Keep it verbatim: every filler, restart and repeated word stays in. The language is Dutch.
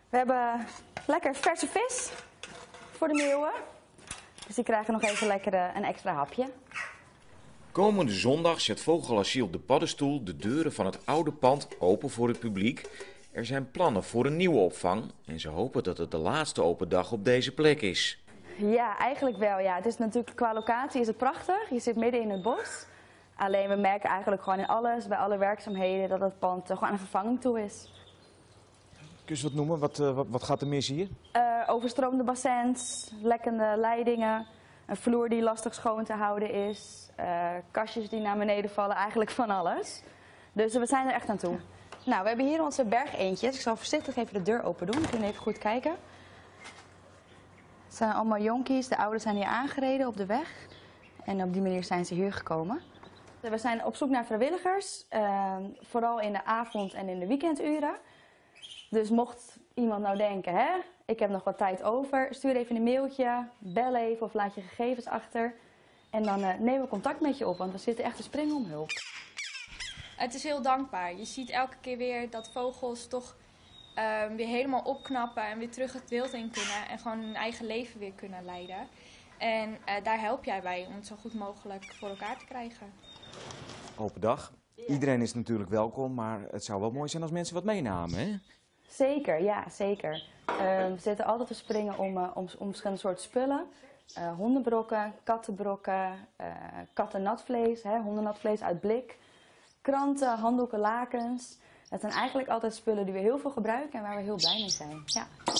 We hebben lekker verse vis voor de meeuwen. Dus die krijgen nog even lekker een extra hapje. Komende zondag zet Vogelasiel De Paddenstoel de deuren van het oude pand open voor het publiek. Er zijn plannen voor een nieuwe opvang en ze hopen dat het de laatste open dag op deze plek is. Ja, eigenlijk wel. Ja. Het is natuurlijk, qua locatie is het prachtig. Je zit midden in het bos. Alleen we merken eigenlijk gewoon in alles, bij alle werkzaamheden, dat het pand gewoon aan vervanging toe is. Kun je wat noemen? Wat, uh, wat, wat gaat er mis hier? Uh, overstroomde bassins, lekkende leidingen, een vloer die lastig schoon te houden is, uh, kastjes die naar beneden vallen, eigenlijk van alles. Dus we zijn er echt aan toe. Nou, we hebben hier onze bergeentjes. Ik zal voorzichtig even de deur open doen. We kunnen even goed kijken. Het zijn allemaal jonkies. De ouders zijn hier aangereden op de weg. En op die manier zijn ze hier gekomen. We zijn op zoek naar vrijwilligers, uh, vooral in de avond- en in de weekenduren. Dus mocht iemand nou denken, hè, ik heb nog wat tijd over, stuur even een mailtje, bel even of laat je gegevens achter. En dan uh, nemen we contact met je op, want we zitten echt te springen om hulp. Het is heel dankbaar. Je ziet elke keer weer dat vogels toch uh, weer helemaal opknappen en weer terug het wild in kunnen. En gewoon hun eigen leven weer kunnen leiden. En uh, daar help jij bij om het zo goed mogelijk voor elkaar te krijgen. Open dag. Iedereen is natuurlijk welkom, maar het zou wel mooi zijn als mensen wat meenamen, hè? Zeker, ja, zeker. Uh, we zitten altijd te springen om, uh, om, om verschillende soorten spullen. Uh, hondenbrokken, kattenbrokken, uh, kattennatvlees, hè, hondennatvlees uit blik. Kranten, handdoeken, lakens. Dat zijn eigenlijk altijd spullen die we heel veel gebruiken en waar we heel blij mee zijn. Ja.